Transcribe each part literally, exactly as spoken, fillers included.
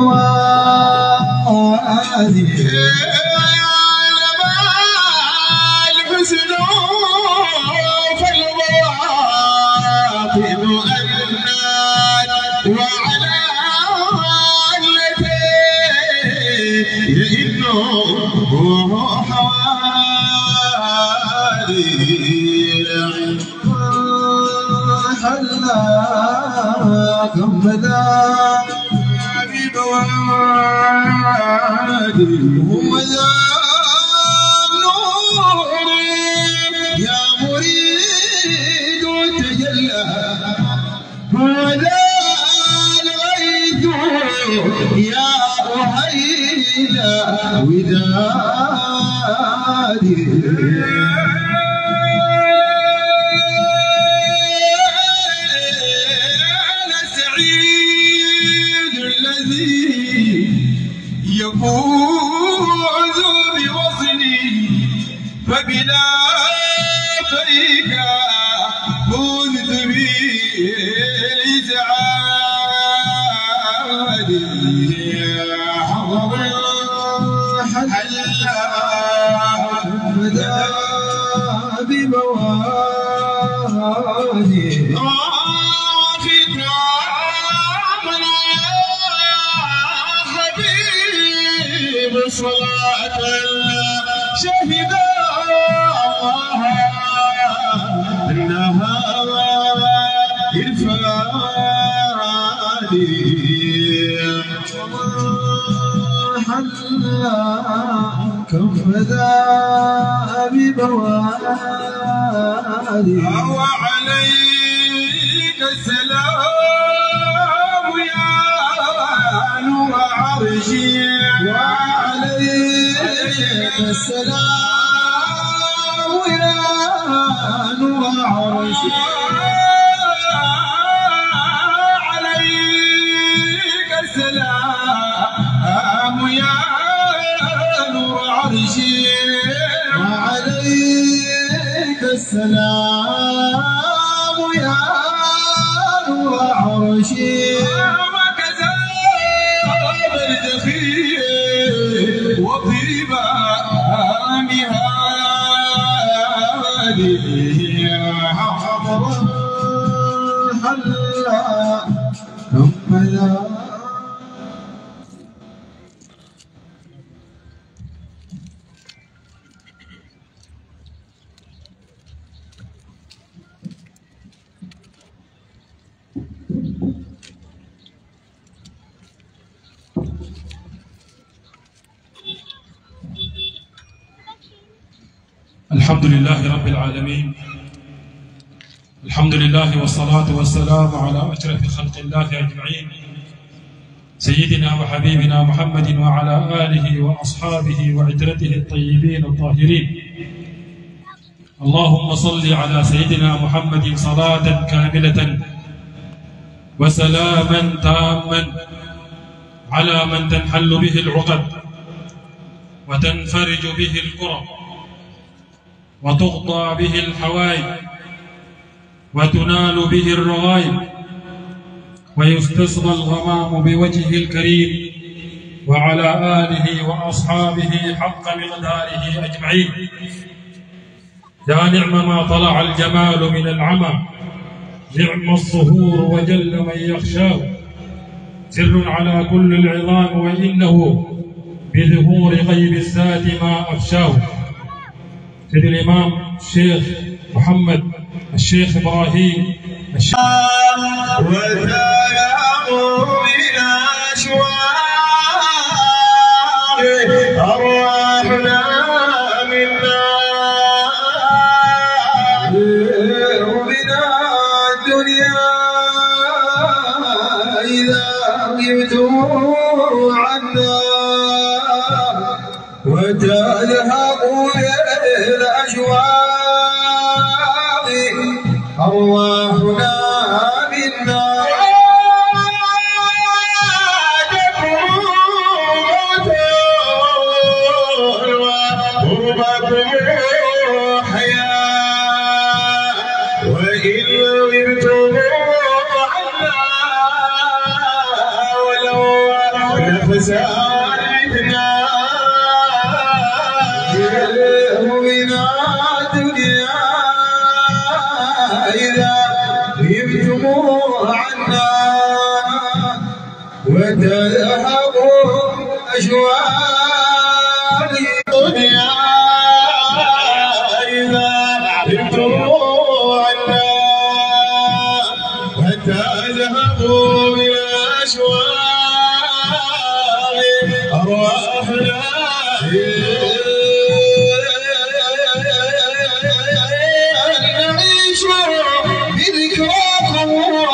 الحمد لله رب العالمين. الحمد لله والصلاة والسلام على أشرف خلق الله أجمعين سيدنا وحبيبنا محمد وعلى آله وأصحابه وعترته الطيبين الطاهرين. اللهم صل على سيدنا محمد صلاة كاملة وسلاما تاما على من تنحل به العقد وتنفرج به الكرب وتغطى به الحوائج وتنال به الرغائب ويستسقى الغمام بوجهه الكريم وعلى آله وأصحابه حق مقداره أجمعين. يا نعم ما طلع الجمال من العمى، نعم الظهور وجل من يخشاه، سر على كل العظام وإنه بظهور غيب الذات ما أفشاه. سيد الإمام الشيخ محمد الشيخ إبراهيم الشيخ وتيامر من أشواق أرواحنا منا بنا الدنيا إذا غبتم عنا وتذهب الأشواق أرواحنا منا وقربكم حياة وإن غبتم عنا ولو فسالتنا همنا دنيا إذا غبتم عنا وتذهب أشواق الدنيا إذا غبتم عنا وتذهب بالأشواق أرواحنا نعيش بذكراكم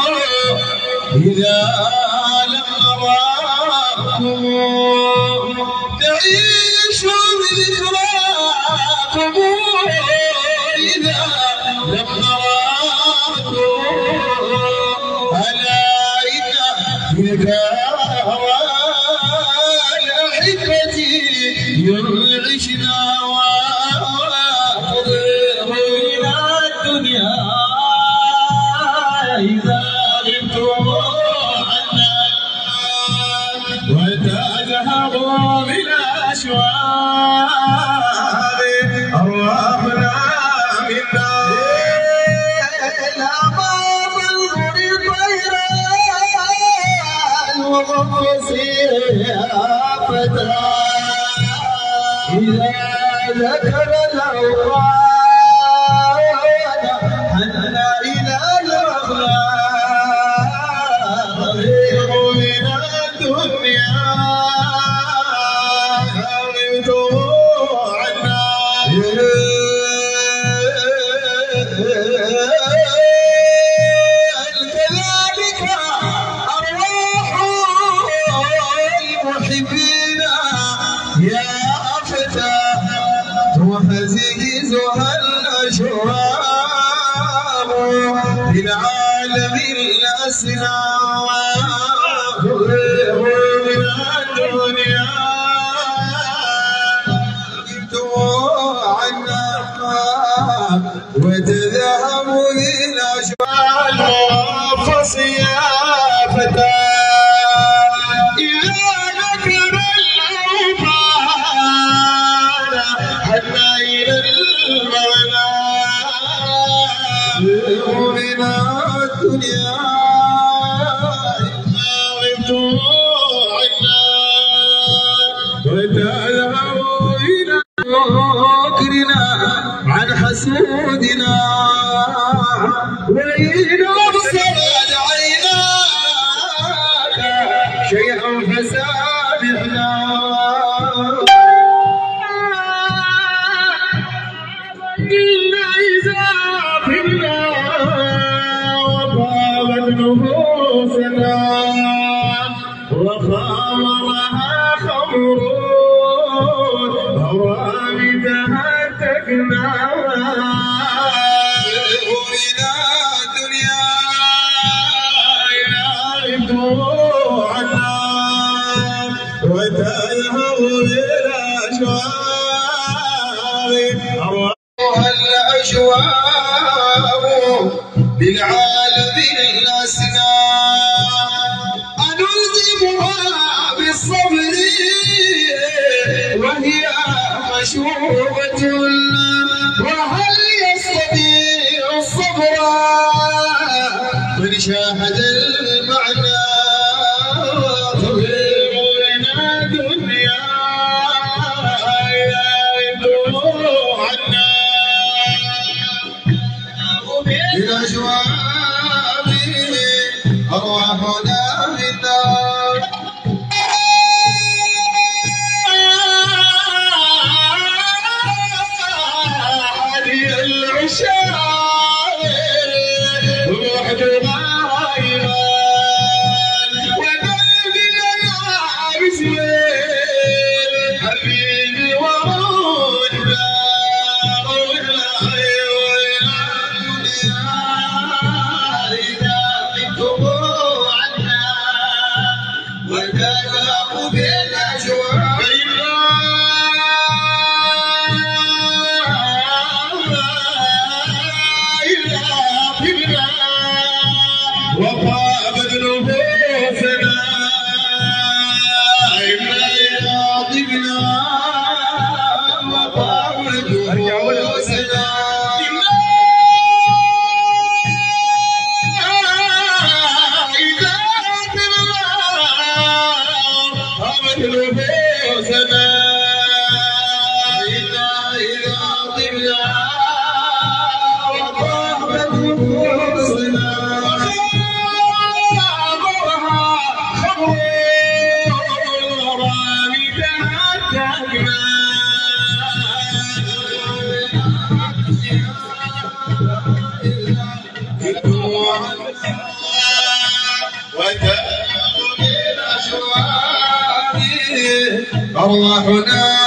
إذا لم نراكم نعيش بذكراكم إذا لم نراكم ألا إن تلك الأحبة ينعشنا وتضيع إلى الدنيا إذا غبتم عنا وتذهب بالأشواق أرواحنا منا لا تنظر الطيران وغفصي يا فتى إذا ذكر الأوطان حنا إلى الأخلاق غير من الدنيا غبتم عنا كذلك أرواح المحبين يا فتى تهزهزها الأشواق للعالم الأسنى تغيب من الدنيا غبتم عنا وتذهب للأشواق فصيا فتى إذا ذكر الأوطان حتى إلى المولى من الدنيا غبتم عنا وتذهب إلى مكرنا عن حسودنا وإن أبصرت عيناك شيئا فسامحنا إلا إذا قلنا وطابت نفوسنا وخامرها خمر هوامدها تكنا من الدنيا إلى غبتم عنا وتذهب بالأشواق الأشواق للعالم الأسنى أنلزمها بالصبر وهي مشوبة وهل يستطيع الصبر من شاهد المعنى تغيب من الدنيا إذا غبتم عنا بالأشواق أرواحنا منا هذه العشاق روح غائبا وقلبي يابس حبيبي وروحنا وطابت نفوسنا أرواحنا